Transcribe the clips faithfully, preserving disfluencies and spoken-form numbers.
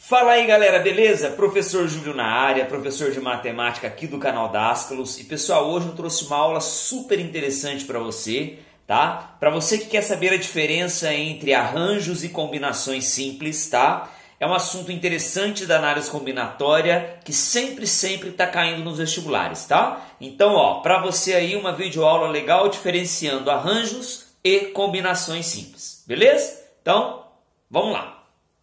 Fala aí galera, beleza? Professor Júlio na área, professor de matemática aqui do canal Dascalos. E pessoal, hoje eu trouxe uma aula super interessante para você, tá? Para você que quer saber a diferença entre arranjos e combinações simples, tá? É um assunto interessante da análise combinatória que sempre, sempre está caindo nos vestibulares, tá? Então, ó, para você aí uma videoaula legal diferenciando arranjos e combinações simples, beleza? Então, vamos lá.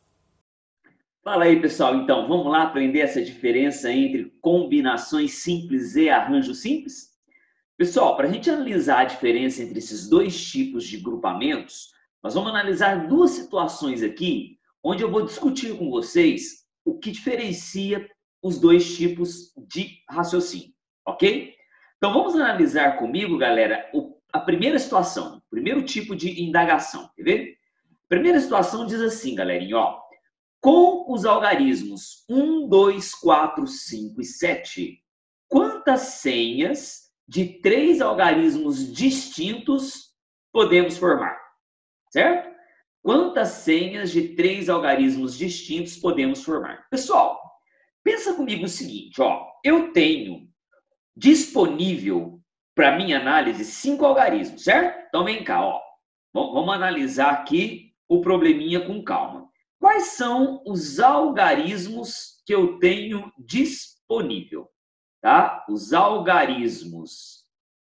Fala aí, pessoal. Então, vamos lá aprender essa diferença entre combinações simples e arranjos simples? Pessoal, para a gente analisar a diferença entre esses dois tipos de grupamentos, nós vamos analisar duas situações aqui, onde eu vou discutir com vocês o que diferencia os dois tipos de raciocínio, ok? Então, vamos analisar comigo, galera, a primeira situação, o primeiro tipo de indagação, quer ver? A primeira situação diz assim, galerinha, ó. Com os algarismos um, dois, quatro, cinco e sete, quantas senhas de três algarismos distintos podemos formar? Certo? Quantas senhas de três algarismos distintos podemos formar? Pessoal, pensa comigo o seguinte, ó, eu tenho disponível para minha análise cinco algarismos, certo? Então vem cá, ó. Vamos analisar aqui o probleminha com calma. Quais são os algarismos que eu tenho disponível? Tá? Os algarismos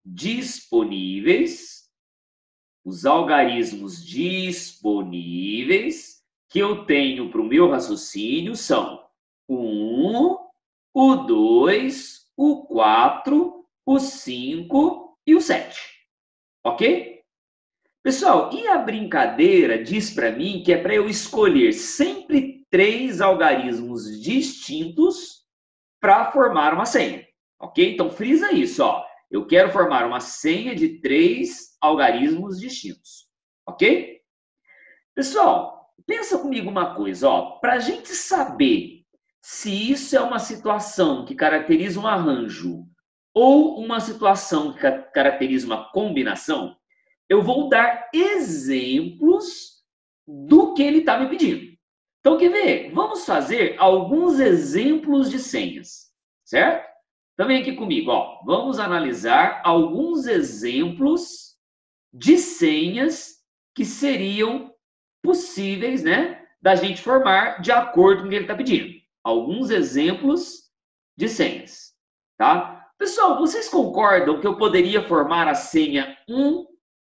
disponíveis, os algarismos disponíveis que eu tenho para o meu raciocínio são o um, o dois, o quatro, o cinco e o sete. Ok? Pessoal, e a brincadeira diz para mim que é para eu escolher sempre três algarismos distintos para formar uma senha, ok? Então, frisa isso, ó. Eu quero formar uma senha de três algarismos distintos, ok? Pessoal, pensa comigo uma coisa, ó. Para a gente saber se isso é uma situação que caracteriza um arranjo ou uma situação que caracteriza uma combinação, eu vou dar exemplos do que ele está me pedindo. Então, quer ver? Vamos fazer alguns exemplos de senhas, certo? Então, vem aqui comigo, ó. Vamos analisar alguns exemplos de senhas que seriam possíveis, né, da gente formar de acordo com o que ele está pedindo. Alguns exemplos de senhas, tá? Pessoal, vocês concordam que eu poderia formar a senha um,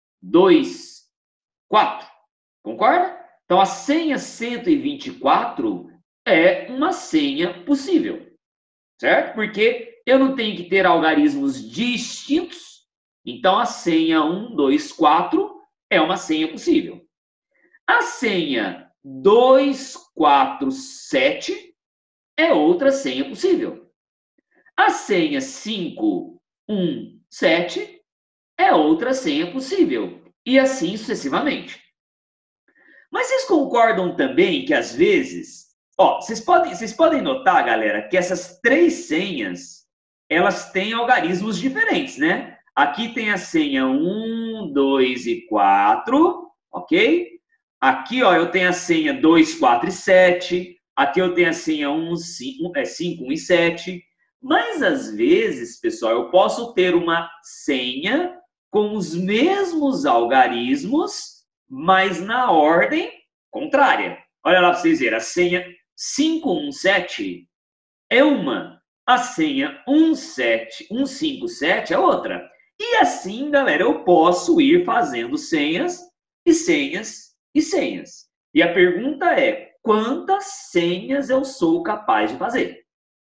dois, quatro. Concorda? Então, a senha cento e vinte e quatro é uma senha possível, certo? Porque eu não tenho que ter algarismos distintos, então a senha um, dois, quatro é uma senha possível. A senha dois, quatro, sete é outra senha possível. A senha cinco, um, sete é outra senha possível, e assim sucessivamente. Mas vocês concordam também que às vezes, ó, vocês podem, vocês podem notar, galera, que essas três senhas, elas têm algarismos diferentes, né? Aqui tem a senha um, dois e quatro, ok? Aqui, ó, eu tenho a senha dois, quatro e sete. Aqui eu tenho a senha um, cinco, um e sete. Mas às vezes, pessoal, eu posso ter uma senha com os mesmos algarismos, mas na ordem contrária. Olha lá para vocês verem, a senha cinco um sete é uma, a senha um cinco sete é outra. E assim, galera, eu posso ir fazendo senhas e senhas e senhas. E a pergunta é, quantas senhas eu sou capaz de fazer?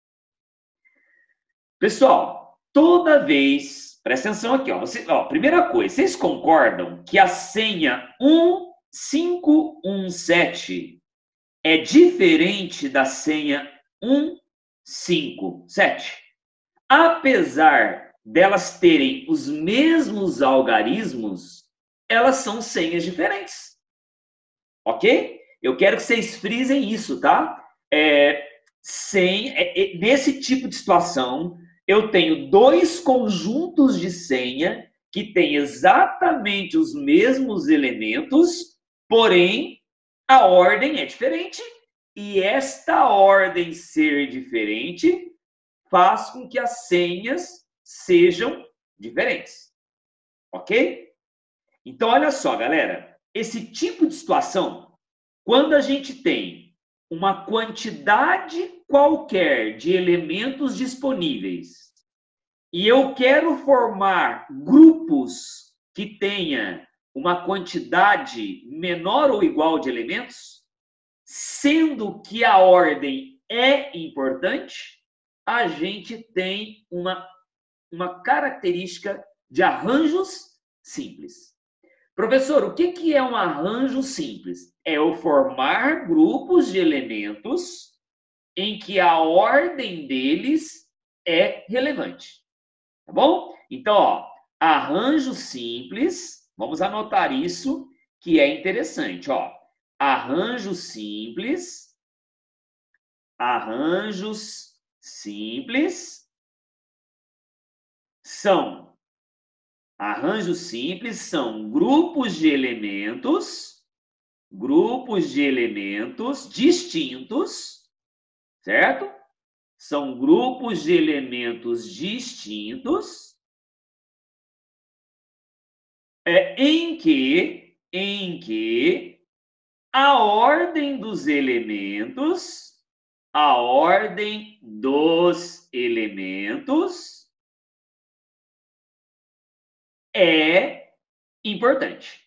Pessoal, toda vez... Presta atenção aqui, ó. Você, ó. Primeira coisa, vocês concordam que a senha um cinco um sete é diferente da senha um cinco sete? Apesar delas terem os mesmos algarismos, elas são senhas diferentes. Ok? Eu quero que vocês frisem isso, tá? É, sem, é, é, nesse tipo de situação, eu tenho dois conjuntos de senha que têm exatamente os mesmos elementos, porém a ordem é diferente e esta ordem ser diferente faz com que as senhas sejam diferentes. Ok? Então, olha só, galera. Esse tipo de situação, quando a gente tem uma quantidade qualquer de elementos disponíveis e eu quero formar grupos que tenha uma quantidade menor ou igual de elementos, sendo que a ordem é importante, a gente tem uma, uma característica de arranjos simples. Professor, o que, que é um arranjo simples? É eu formar grupos de elementos em que a ordem deles é relevante. Tá bom? Então, ó, arranjo simples, vamos anotar isso, que é interessante, ó. Arranjo simples, arranjos simples são Arranjos simples são grupos de elementos, grupos de elementos distintos, certo? São grupos de elementos distintos é, em que, em que a ordem dos elementos, a ordem dos elementos é importante.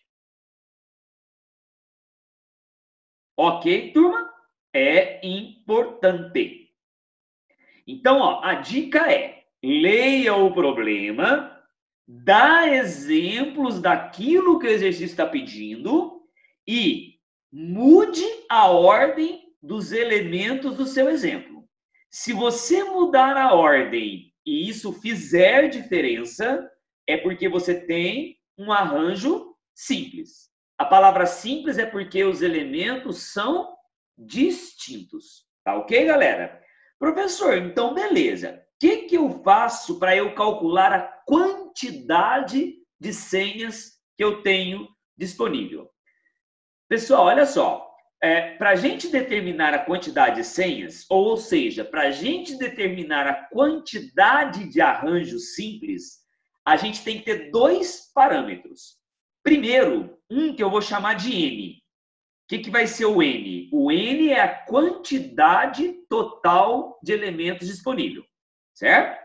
Ok, turma? É importante. Então, ó, a dica é: leia o problema, dá exemplos daquilo que o exercício está pedindo e mude a ordem dos elementos do seu exemplo. Se você mudar a ordem e isso fizer diferença, é porque você tem um arranjo simples. A palavra simples é porque os elementos são distintos. Tá ok, galera? Professor, então beleza. O que, que eu faço para eu calcular a quantidade de senhas que eu tenho disponível? Pessoal, olha só. É, para a gente determinar a quantidade de senhas, ou seja, para a gente determinar a quantidade de arranjos simples, a gente tem que ter dois parâmetros. Primeiro, um que eu vou chamar de N. O que, que vai ser o N? O N é a quantidade total de elementos disponível, certo?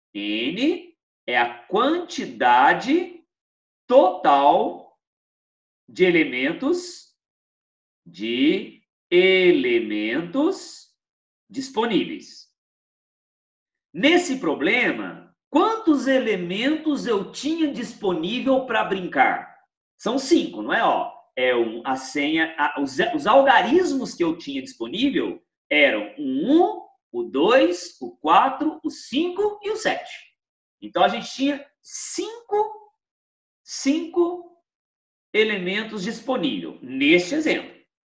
N é a quantidade total de elementos, de elementos disponíveis. Nesse problema, quantos elementos eu tinha disponível para brincar? São cinco, não é? Ó, é um, a senha, a, os, os algarismos que eu tinha disponível eram o um, o dois, o quatro, o cinco e o sete. Então, a gente tinha cinco, cinco elementos disponíveis neste exemplo.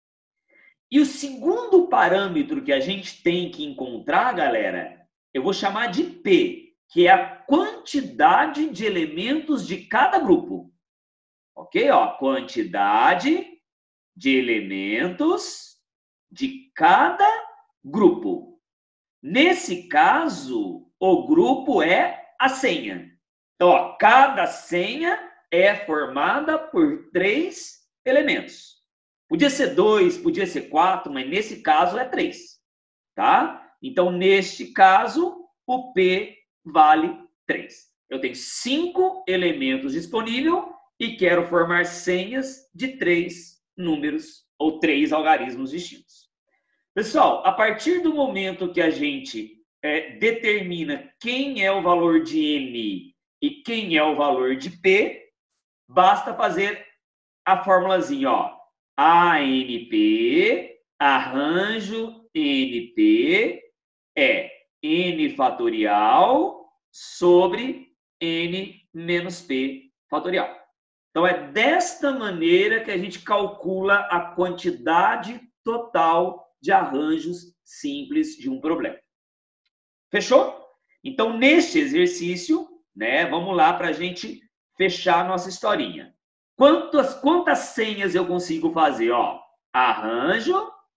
E o segundo parâmetro que a gente tem que encontrar, galera, eu vou chamar de P, que é a quantidade de elementos de cada grupo. Ok? Ó, quantidade de elementos de cada grupo. Nesse caso, o grupo é a senha. Então, ó, cada senha é formada por três elementos. Podia ser dois, podia ser quatro, mas nesse caso é três. Tá? Então, neste caso, o P vale três. Eu tenho cinco elementos disponíveis e quero formar senhas de três números ou três algarismos distintos. Pessoal, a partir do momento que a gente é, determina quem é o valor de N e quem é o valor de P, basta fazer a formulazinha, ó. A N P, arranjo N P, é N fatorial sobre N menos P fatorial. Então, é desta maneira que a gente calcula a quantidade total de arranjos simples de um problema. Fechou? Então, neste exercício, né, vamos lá para a gente fechar a nossa historinha. Quantas, quantas senhas eu consigo fazer? Ó, arranjo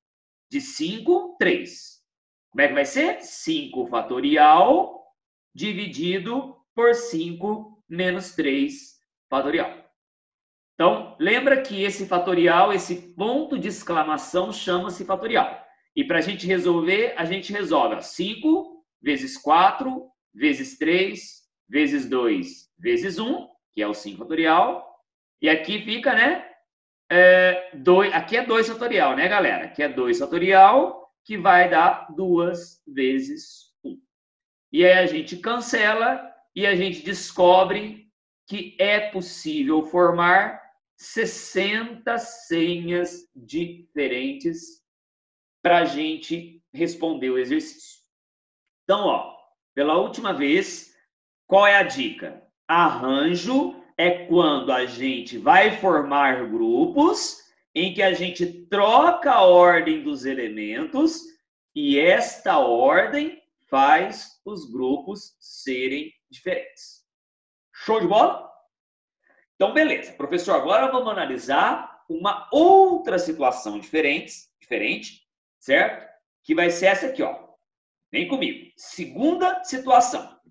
de cinco, três. Como é que vai ser? cinco fatorial dividido por cinco menos três fatorial. Então, lembra que esse fatorial, esse ponto de exclamação, chama-se fatorial. E para a gente resolver, a gente resolve cinco vezes quatro, vezes três, vezes dois, vezes um, que é o cinco fatorial. E aqui fica, né? É, dois, aqui é dois fatorial, né, galera? Aqui é dois fatorial, que vai dar duas vezes um. E aí a gente cancela e a gente descobre que é possível formar sessenta senhas diferentes para a gente responder o exercício. Então, ó, pela última vez, qual é a dica? Arranjo é quando a gente vai formar grupos em que a gente troca a ordem dos elementos e esta ordem faz os grupos serem diferentes. Show de bola? Então, beleza. Professor, agora vamos analisar uma outra situação diferente, diferente, certo? Que vai ser essa aqui, ó. Vem comigo. Segunda situação.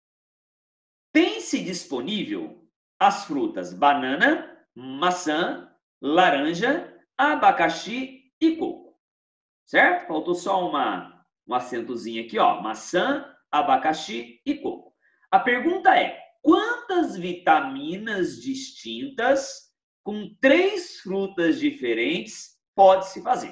Tem-se disponível as frutas banana, maçã, laranja, abacaxi e coco. Certo? Faltou só uma, um acentozinho aqui, ó. Maçã, abacaxi e coco. A pergunta é: quantas vitaminas distintas com três frutas diferentes pode-se fazer?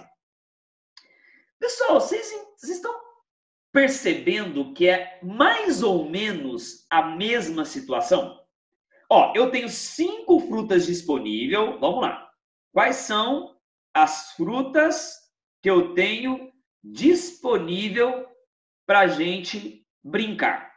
Pessoal, vocês, vocês estão percebendo que é mais ou menos a mesma situação? Ó, eu tenho cinco frutas disponíveis. Vamos lá. Quais são as frutas que eu tenho disponível para a gente brincar?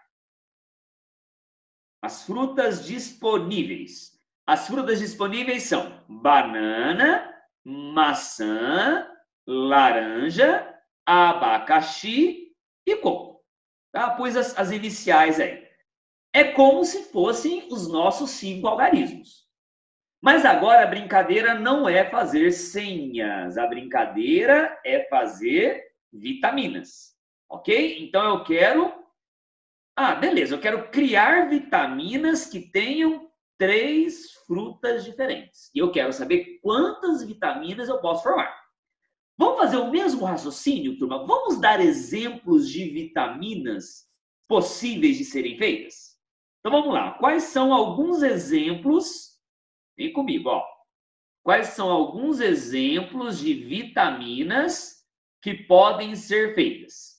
As frutas disponíveis. As frutas disponíveis são banana, maçã, laranja, abacaxi e coco. Tá? Pus as, as iniciais aí. É como se fossem os nossos cinco algarismos. Mas agora a brincadeira não é fazer senhas. A brincadeira é fazer vitaminas. Ok? Então eu quero... Ah, beleza. Eu quero criar vitaminas que tenham três frutas diferentes. E eu quero saber quantas vitaminas eu posso formar. Vamos fazer o mesmo raciocínio, turma? Vamos dar exemplos de vitaminas possíveis de serem feitas? Então vamos lá. Quais são alguns exemplos? Vem comigo, ó. Quais são alguns exemplos de vitaminas que podem ser feitas?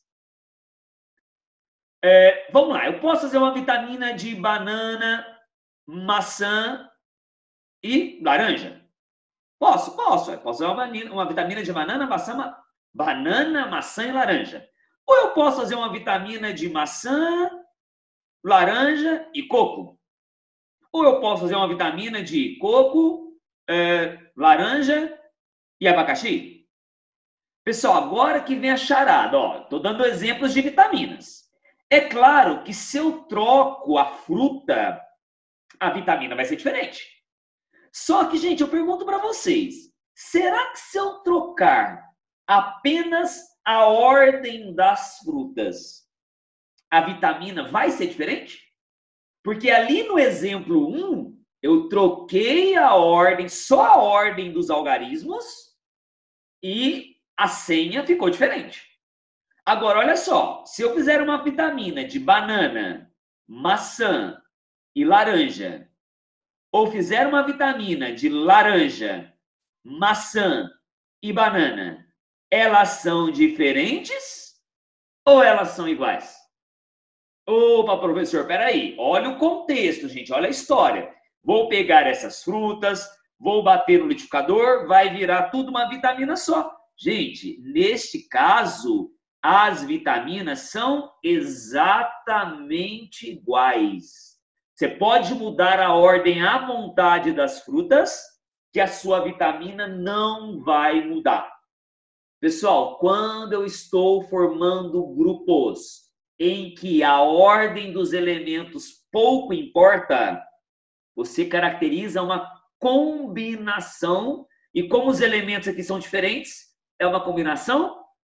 É, vamos lá. Eu posso fazer uma vitamina de banana, maçã e laranja? Posso, posso. Eu posso fazer uma, uma vitamina de banana, maçã, banana, maçã e laranja. Ou eu posso fazer uma vitamina de maçã, laranja e coco. Ou eu posso fazer uma vitamina de coco, é, laranja e abacaxi. Pessoal, agora que vem a charada, ó, estou dando exemplos de vitaminas. É claro que se eu troco a fruta, a vitamina vai ser diferente. Só que, gente, eu pergunto para vocês, será que se eu trocar apenas a ordem das frutas, a vitamina vai ser diferente? Porque ali no exemplo um, eu troquei a ordem, só a ordem dos algarismos e a senha ficou diferente. Agora, olha só, se eu fizer uma vitamina de banana, maçã e laranja, ou fizer uma vitamina de laranja, maçã e banana, elas são diferentes ou elas são iguais? Opa, professor, peraí. Olha o contexto, gente. Olha a história. Vou pegar essas frutas, vou bater no liquidificador, vai virar tudo uma vitamina só. Gente, neste caso, as vitaminas são exatamente iguais. Você pode mudar a ordem à vontade das frutas, que a sua vitamina não vai mudar. Pessoal, quando eu estou formando grupos em que a ordem dos elementos pouco importa, você caracteriza uma combinação, e como os elementos aqui são diferentes, é uma combinação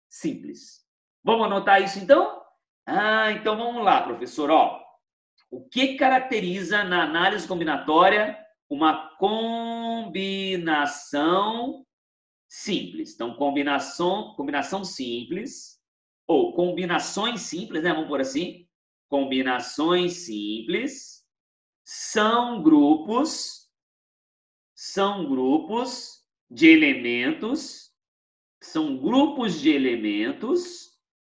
simples. Vamos anotar isso então? Ah, então vamos lá, professor. Ó, o que caracteriza na análise combinatória uma combinação simples? Então, combinação, combinação simples, ou combinações simples, né? Vamos por assim. Combinações simples são grupos, são grupos de elementos, são grupos de elementos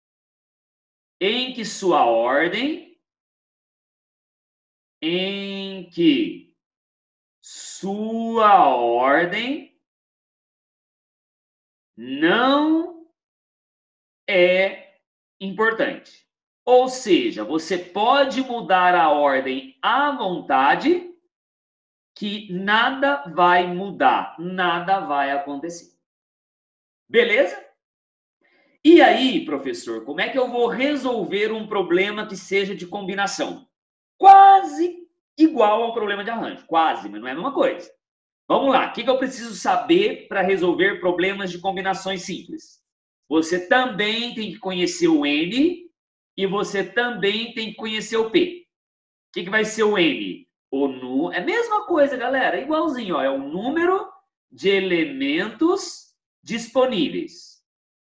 em que sua ordem, em que sua ordem não é importante. Ou seja, você pode mudar a ordem à vontade, que nada vai mudar, nada vai acontecer. Beleza? E aí, professor, como é que eu vou resolver um problema que seja de combinação? Quase igual ao problema de arranjo, quase, mas não é a mesma coisa. Vamos lá, o que eu preciso saber para resolver problemas de combinações simples? Você também tem que conhecer o N e você também tem que conhecer o P. O que, que vai ser o N? O nu... É a mesma coisa, galera, é igualzinho, ó, é o número de elementos disponíveis.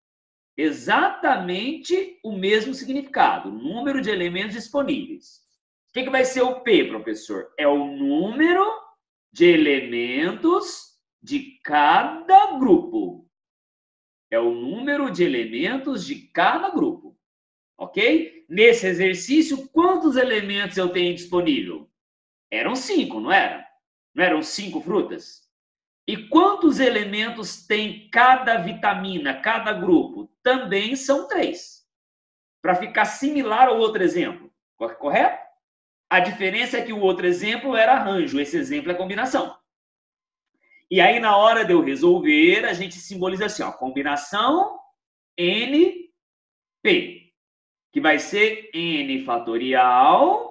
Exatamente o mesmo significado, número de elementos disponíveis. O que, que vai ser o P, professor? É o número de elementos de cada grupo. É o número de elementos de cada grupo. Ok? Nesse exercício, quantos elementos eu tenho disponível? Eram cinco, não era? Não eram cinco frutas? E quantos elementos tem cada vitamina, cada grupo? Também são três. Para ficar similar ao outro exemplo. Correto? A diferença é que o outro exemplo era arranjo, esse exemplo é combinação. E aí, na hora de eu resolver, a gente simboliza assim, ó, combinação N P, que vai ser N fatorial,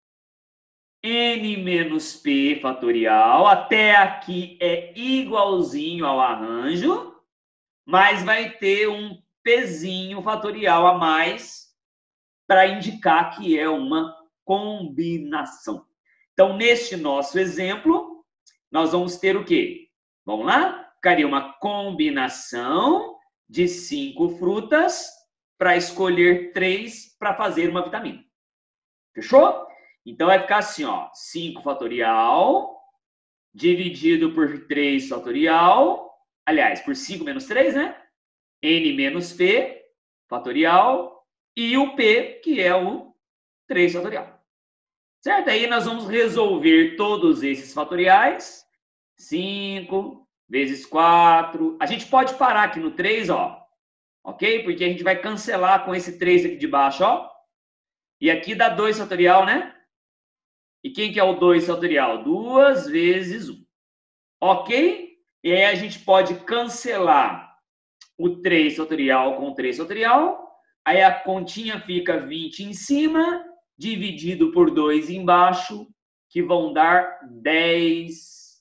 N menos P fatorial, até aqui é igualzinho ao arranjo, mas vai ter um Pzinho fatorial a mais para indicar que é uma combinação. Então, neste nosso exemplo, nós vamos ter o quê? Vamos lá? Ficaria uma combinação de cinco frutas para escolher três para fazer uma vitamina. Fechou? Então, vai ficar assim, ó, cinco fatorial dividido por três fatorial, aliás, por cinco menos três, né? N menos P fatorial e o P, que é o três fatorial. Certo? Aí nós vamos resolver todos esses fatoriais. cinco vezes quatro. A gente pode parar aqui no três, ó. Ok? Porque a gente vai cancelar com esse três aqui de baixo, ó. E aqui dá dois fatorial, né? E quem que é o dois fatorial? duas vezes um. Ok? E aí a gente pode cancelar o três fatorial com o três fatorial. Aí a continha fica vinte em cima, dividido por dois embaixo, que vão dar dez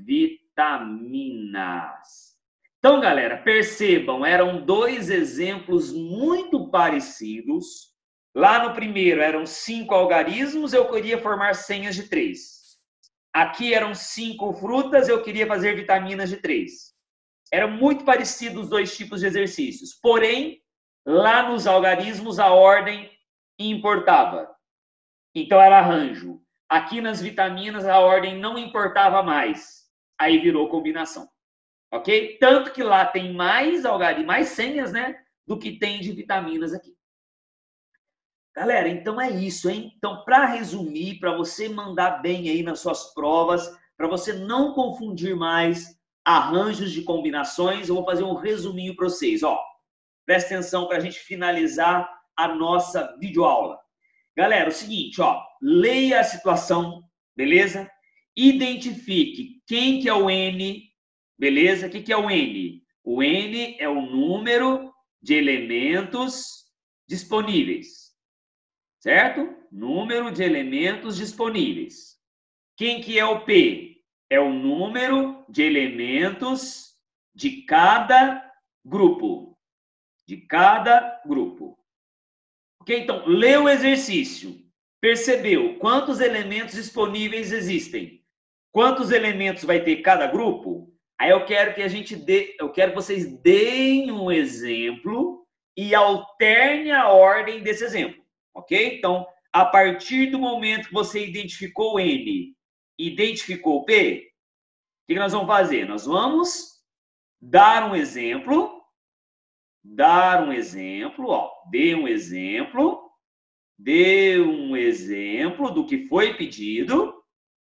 vitaminas. Então, galera, percebam, eram dois exemplos muito parecidos. Lá no primeiro eram cinco algarismos, eu queria formar senhas de três. Aqui eram cinco frutas, eu queria fazer vitaminas de três. Eram muito parecidos os dois tipos de exercícios. Porém, lá nos algarismos a ordem importava. Então era arranjo. Aqui nas vitaminas a ordem não importava mais. Aí virou combinação. Ok? Tanto que lá tem mais algarismos, mais senhas, né? Do que tem de vitaminas aqui. Galera, então é isso, hein? Então, para resumir, para você mandar bem aí nas suas provas, para você não confundir mais arranjos de combinações, eu vou fazer um resuminho para vocês. Ó, presta atenção para a gente finalizar a nossa videoaula. Galera, é o seguinte, ó, leia a situação, beleza? Identifique quem que é o N, beleza? O que, que é o N? O N é o número de elementos disponíveis, certo? Número de elementos disponíveis. Quem que é o P? É o número de elementos de cada grupo. De cada grupo. Ok? Então, lê o exercício. Percebeu quantos elementos disponíveis existem? Quantos elementos vai ter cada grupo? Aí eu quero que a gente dê, eu quero que vocês deem um exemplo e alterne a ordem desse exemplo, ok? Então, a partir do momento que você identificou N, identificou P, o que nós vamos fazer? Nós vamos dar um exemplo, dar um exemplo, ó, dê um exemplo, dê um exemplo do que foi pedido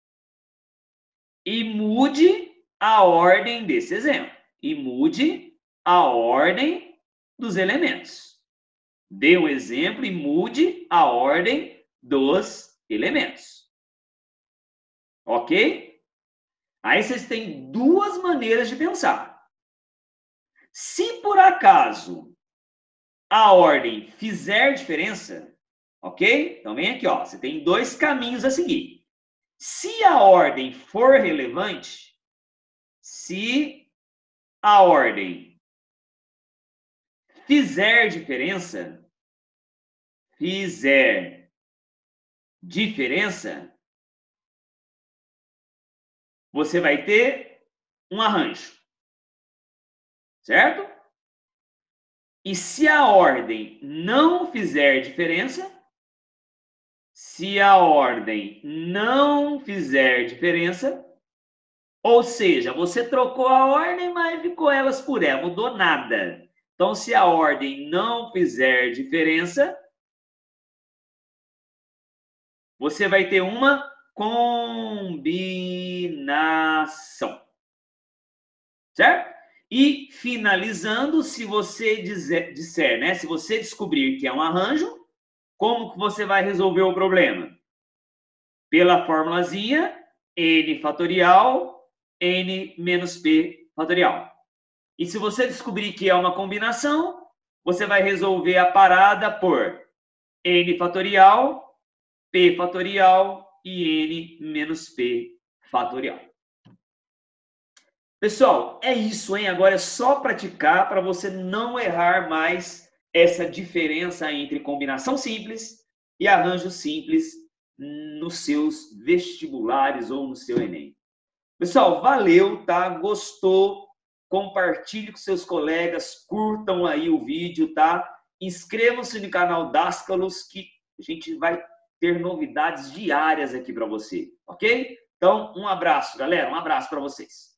e mude a ordem desse exemplo. E mude a ordem dos elementos. Dê um exemplo e mude a ordem dos elementos. Ok? Aí vocês têm duas maneiras de pensar. Se por acaso a ordem fizer diferença, ok? Então vem aqui, ó. Você tem dois caminhos a seguir. Se a ordem for relevante, se a ordem fizer diferença, fizer diferença, você vai ter um arranjo, certo? E se a ordem não fizer diferença, se a ordem não fizer diferença, ou seja, você trocou a ordem, mas ficou elas por ela, mudou nada. Então, se a ordem não fizer diferença, você vai ter uma combinação. Certo? E finalizando, se você dizer, disser, né? Se você descobrir que é um arranjo, como que você vai resolver o problema? Pela formulazinha N fatorial, N menos P fatorial. E se você descobrir que é uma combinação, você vai resolver a parada por N fatorial, P fatorial e N menos P fatorial. Pessoal, é isso, hein? Agora é só praticar para você não errar mais essa diferença entre combinação simples e arranjo simples nos seus vestibulares ou no seu Enem. Pessoal, valeu, tá? Gostou? Compartilhe com seus colegas, curtam aí o vídeo, tá? Inscrevam-se no canal Dascalos, que a gente vai ter novidades diárias aqui para você, ok? Então, um abraço, galera, um abraço para vocês.